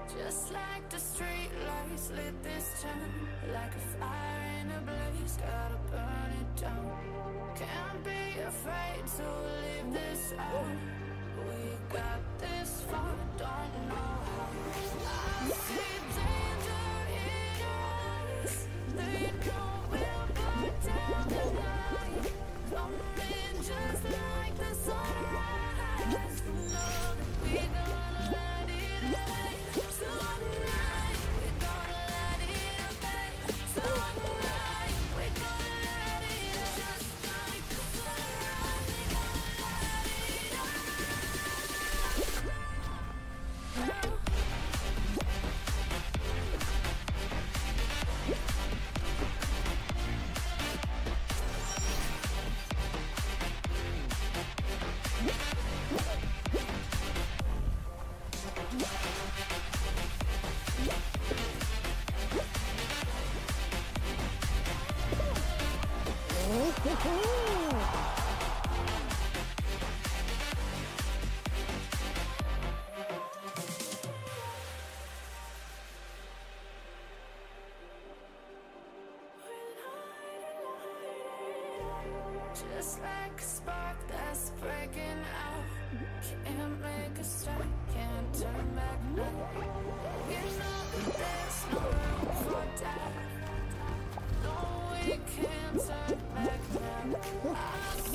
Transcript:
Just like the street lights lit this town, like a fire in a blaze, gotta burn it down. Can't be afraid to leave this out. We got this far, don't know how. I see danger in us, they know we'll burn down the night. Coming just like the sunrise, know that we gonna let it away. Tonight, we're gonna let it away. Tonight, we're gonna let it just like the sunrise. We're gonna let it just like a spark that's breaking out. Can't make a stop, can't turn back now. You know that there's no room for doubt. No, we can't turn back now. I